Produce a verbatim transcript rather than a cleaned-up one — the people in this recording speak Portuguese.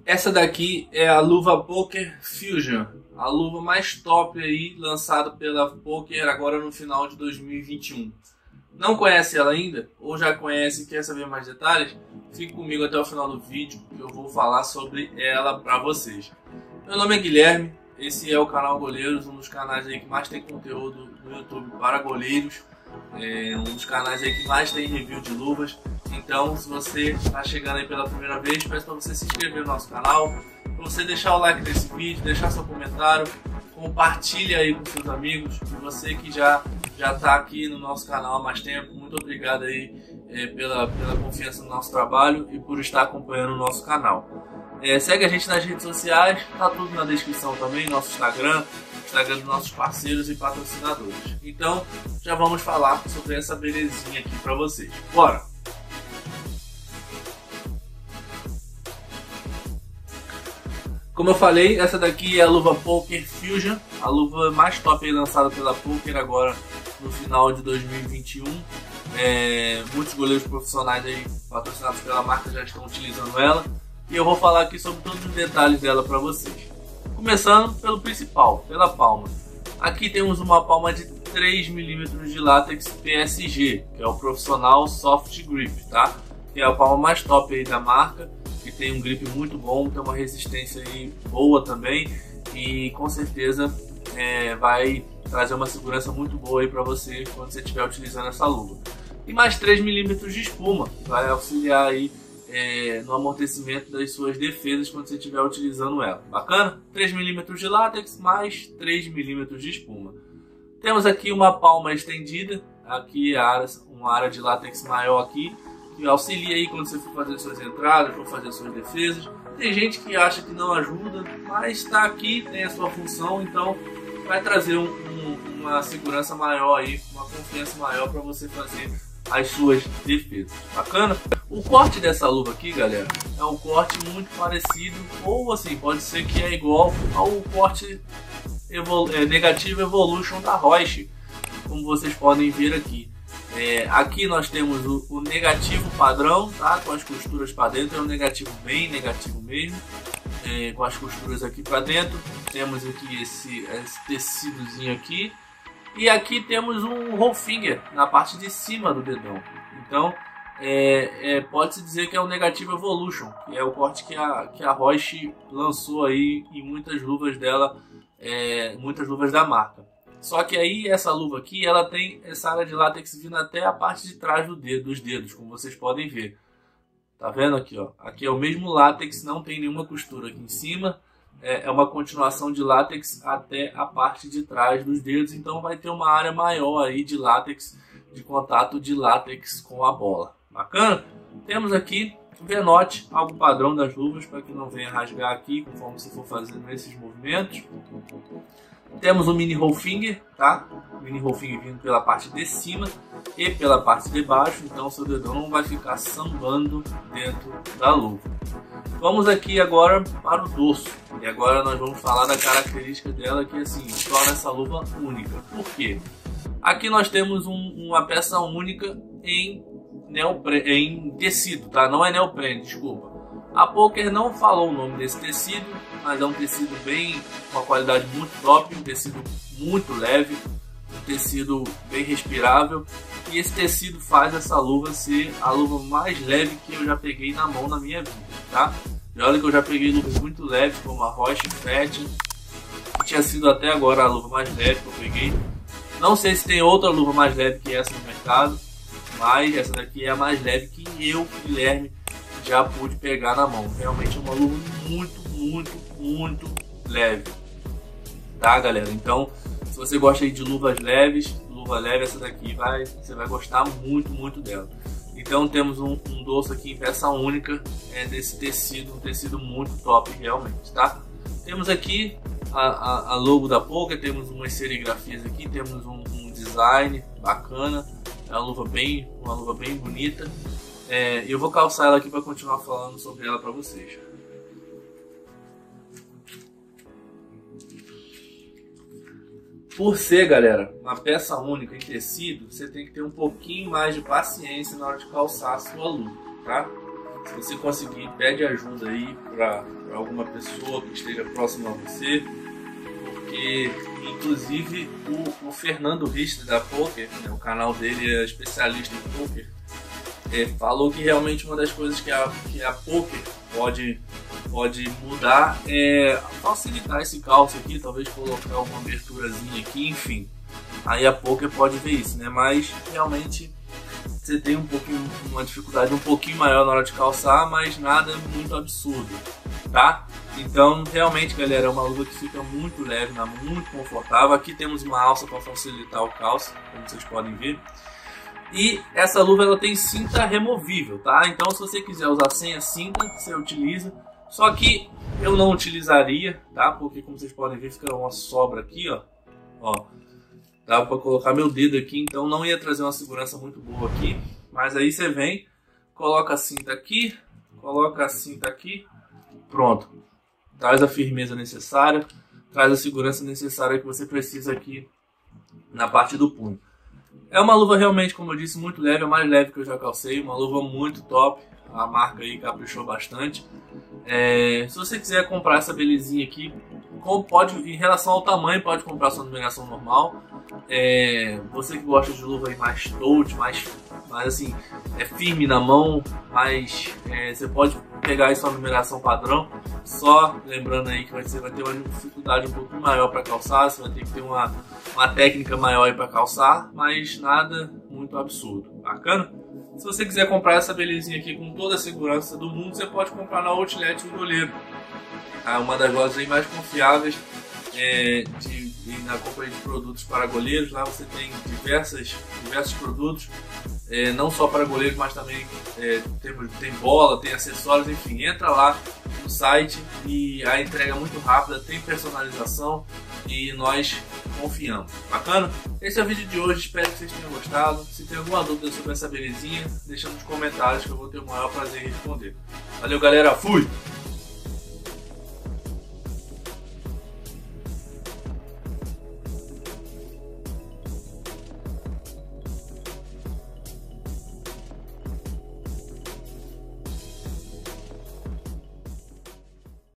Essa daqui é a luva Poker Fusion, a luva mais top aí, lançada pela Poker agora no final de dois mil e vinte e um. Não conhece ela ainda? Ou já conhece e quer saber mais detalhes? Fique comigo até o final do vídeo que eu vou falar sobre ela para vocês. Meu nome é Guilherme, esse é o canal Goleiros, um dos canais aí que mais tem conteúdo no YouTube para goleiros. É um dos canais aí que mais tem review de luvas. Então, se você está chegando aí pela primeira vez, peço para você se inscrever no nosso canal, para você deixar o like nesse vídeo, deixar seu comentário, compartilhe aí com seus amigos. E você que já já está aqui no nosso canal há mais tempo, muito obrigado aí é, pela, pela confiança no nosso trabalho e por estar acompanhando o nosso canal. É, segue a gente nas redes sociais, tá tudo na descrição também, nosso Instagram, Instagram dos nossos parceiros e patrocinadores. Então, já vamos falar sobre essa belezinha aqui para vocês. Bora! Como eu falei, essa daqui é a luva Poker Fusion, a luva mais top aí lançada pela Poker agora no final de dois mil e vinte e um. É, muitos goleiros profissionais aí patrocinados pela marca já estão utilizando ela. E eu vou falar aqui sobre todos os detalhes dela para vocês. Começando pelo principal, pela palma. Aqui temos uma palma de três milímetros de látex P S G, que é o Profissional Soft Grip, tá? Que é a palma mais top aí da marca, que tem um grip muito bom, tem uma resistência aí boa também e com certeza é, vai trazer uma segurança muito boa aí para você quando você estiver utilizando essa luva. E mais três milímetros de espuma, que vai auxiliar aí É, no amortecimento das suas defesas quando você estiver utilizando ela. Bacana? três milímetros de látex mais três milímetros de espuma. Temos aqui uma palma estendida, aqui a área, uma área de látex maior aqui, que auxilia aí quando você for fazer suas entradas, for fazer suas defesas. Tem gente que acha que não ajuda, mas está aqui, tem a sua função, então vai trazer um, um, uma segurança maior aí, uma confiança maior para você fazer as suas defesas. Bacana? O corte dessa luva aqui, galera, é um corte muito parecido, ou assim, pode ser que é igual ao corte evol é, negativo Evolution da Reusch, como vocês podem ver aqui. É, aqui nós temos o, o negativo padrão, tá? Com as costuras para dentro, é um negativo bem negativo mesmo, é, com as costuras aqui para dentro. Temos aqui esse, esse tecidozinho aqui. E aqui temos um roll finger na parte de cima do dedão. Então, é, é, pode-se dizer que é o Negative Evolution, que é o corte que a, que a Reusch lançou aí em muitas luvas dela, é, muitas luvas da marca. Só que aí essa luva aqui, ela tem essa área de látex vindo até a parte de trás do dedo, dos dedos, como vocês podem ver. Tá vendo aqui, ó? Aqui é o mesmo látex, não tem nenhuma costura aqui em cima. É uma continuação de látex até a parte de trás dos dedos, então vai ter uma área maior aí de látex, de contato de látex com a bola. Bacana? Temos aqui o V-Knot, algo padrão das luvas, para que não venha rasgar aqui conforme você for fazendo esses movimentos. Temos o mini roll finger, tá? O mini roll finger vindo pela parte de cima e pela parte de baixo, então seu dedão não vai ficar sambando dentro da luva. Vamos aqui agora para o dorso, e agora nós vamos falar da característica dela que assim torna essa luva única. Por quê? Aqui nós temos um, uma peça única em, neopre, em tecido, tá? Não é neoprene, desculpa. A Poker não falou o nome desse tecido, mas é um tecido bem, uma qualidade muito top, um tecido muito leve, um tecido bem respirável. E esse tecido faz essa luva ser a luva mais leve que eu já peguei na mão na minha vida, tá? E olha que eu já peguei luvas muito leves, como a Reusch Fat, que tinha sido até agora a luva mais leve que eu peguei. Não sei se tem outra luva mais leve que essa no mercado, mas essa daqui é a mais leve que eu, Guilherme, já pude pegar na mão. Realmente é uma luva muito, muito, muito leve, tá, galera? Então, se você gosta aí de luvas leves, luva leve, essa daqui vai, você vai gostar muito, muito dela. Então temos um, um dorso aqui em peça única, é, desse tecido, um tecido muito top realmente, tá? Temos aqui a, a, a logo da Poker, temos umas serigrafias aqui, temos um, um design bacana, é uma luva bem, uma luva bem bonita. É, eu vou calçar ela aqui para continuar falando sobre ela para vocês. Por ser, galera, uma peça única em tecido, você tem que ter um pouquinho mais de paciência na hora de calçar a sua luva, tá? Se você conseguir, pede ajuda aí para alguma pessoa que esteja próxima a você, porque inclusive o, o Fernando Richter da Poker, né, o canal dele é especialista em poker, é, falou que realmente uma das coisas que a, que a poker pode, pode mudar é facilitar esse calço aqui, talvez colocar uma aberturazinha aqui, enfim. Aí a poker pode ver isso, né? Mas realmente você tem um pouquinho, uma dificuldade um pouquinho maior na hora de calçar, mas nada muito absurdo, tá? Então realmente, galera, é uma luva que fica muito leve, muito confortável. Aqui temos uma alça para facilitar o calço, como vocês podem ver. E essa luva ela tem cinta removível, tá? Então se você quiser usar sem a cinta, você utiliza. Só que eu não utilizaria, tá? Porque como vocês podem ver, fica uma sobra aqui, ó. Ó. Dá para colocar meu dedo aqui, então não ia trazer uma segurança muito boa aqui. Mas aí você vem, coloca a cinta aqui, coloca a cinta aqui, pronto. Traz a firmeza necessária, traz a segurança necessária que você precisa aqui na parte do punho. É uma luva realmente, como eu disse, muito leve, a mais leve que eu já calcei, uma luva muito top. A marca aí caprichou bastante. É, se você quiser comprar essa belezinha aqui, pode, em relação ao tamanho, pode comprar sua numeração normal. É, você que gosta de luva aí mais touch, mais, mais assim, é firme na mão, mas é, você pode pegar aí sua numeração padrão. Só lembrando aí que você vai ter uma dificuldade um pouquinho maior para calçar, você vai ter que ter uma, uma técnica maior aí para calçar, mas nada muito absurdo. Bacana? Se você quiser comprar essa belezinha aqui com toda a segurança do mundo, você pode comprar na Outlet do Goleiro. É uma das lojas aí mais confiáveis é, de, de, na compra de produtos para goleiros. Lá você tem diversas, diversos produtos, é, não só para goleiros, mas também é, tem, tem bola, tem acessórios, enfim. Entra lá no site e a entrega é muito rápida, tem personalização e nós confiamos. Bacana? Esse é o vídeo de hoje, espero que vocês tenham gostado. Se tem alguma dúvida sobre essa belezinha, deixa nos comentários que eu vou ter o maior prazer em responder. Valeu, galera, fui!